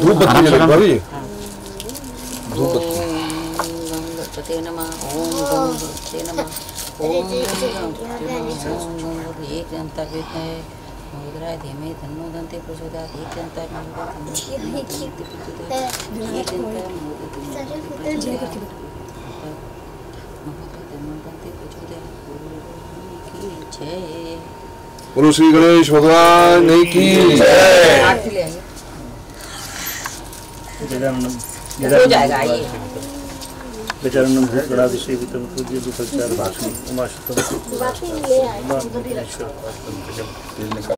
धूप बत्ती जला भाभी धूप बत्ती गणपते नमः ओम गणपते नमः ओम एक जनता विद्महे मुद्राय धीमहि तन्नो दन्ति प्रचोदयात् एक जनता बोलो श्री गणेश भगवान की जय। हो जाएगा ये गजानन गणाधिसेवितं पूज्य दुःखचार भाषण उमाशुतं